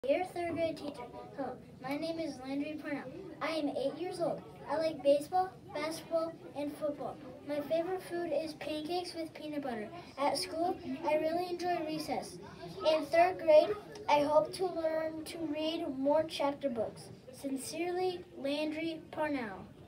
Dear third grade teacher, hello, my name is Landry. I am 8 years old. I like baseball, basketball, and football. My favorite food is pancakes with peanut butter. At school, I really enjoy recess. In third grade, I hope to learn to read more chapter books. Sincerely, Landry Parnell.